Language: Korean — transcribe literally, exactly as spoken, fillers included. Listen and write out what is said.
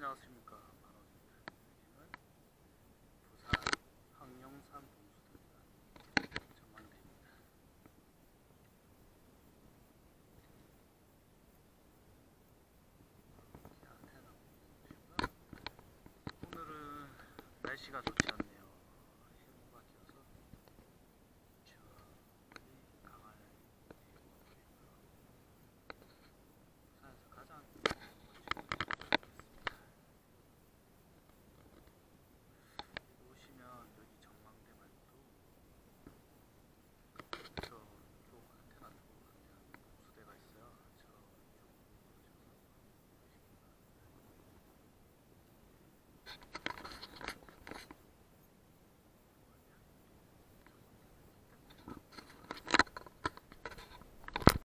안녕하십니까, 만원입니다. 여기는 부산 황룡산 봉수대관 전망대입니다. 이렇게 안테나 보시고요. 오늘은 날씨가 좋지 않네요. 해무가 껴서 저기 강할 예보가 보이고요. 부산에서 가장 오시면 여기 전망대 말고 저쪽 안테나 쪽으로 가면 봉수대가 있어요. 저쪽 오셔서